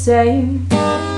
same.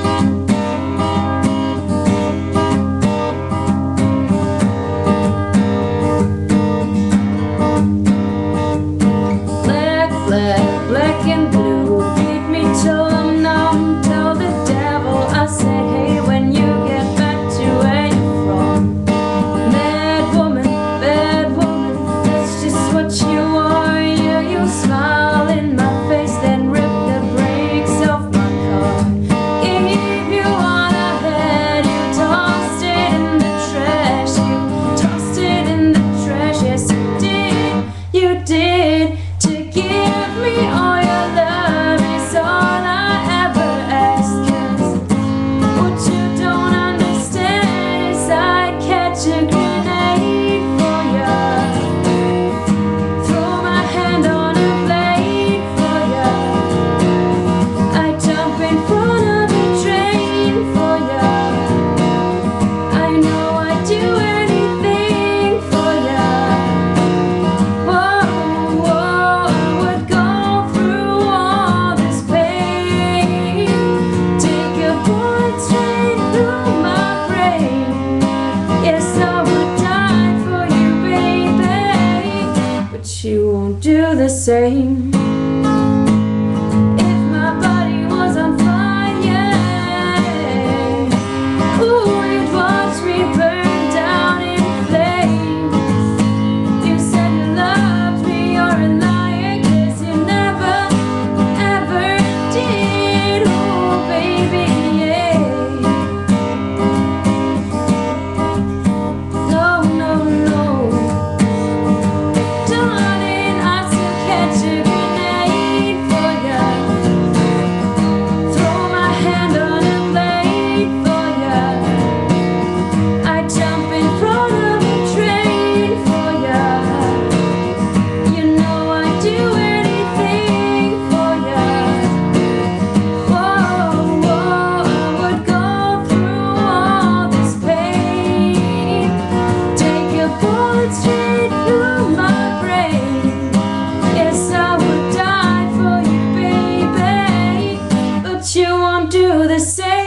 Black, black, black and blue, beat me till I'm numb. Tell the devil I said hey when you get back to where you're from. Bad woman, that's just what you are. Yeah, you smile in my face, then rip the brakes off my car. Gave you all I had, you tossed it in the trash. You tossed it in the trash, yes you did. To give me all your love is all I ever ask. 'Cause what you don't understand is I'd catch a grenade for ya, throw my hand on a blade for ya. I'd jump in front of a train for ya. I know I'd do anything for ya. Whoa, whoa, I would go through all this pain, take a bullet straight through my brain. Yes, I would die for you, baby, but you won't do the same. If my body was on fire, ooh, you'd watch me burn down in flames. You said you loved me, you're a liar, 'cause you never, ever did. Oh, baby, yeah. No, no, no. Darling, I still catch a grenade for ya, throw my hand on a blade for ya. I jump in front of a train for ya. You know I'd do anything for ya. Whoa, whoa, I would go through all this pain, take a bullet straight through my brain. Yes, I would die for you, baby, but you won't do the same.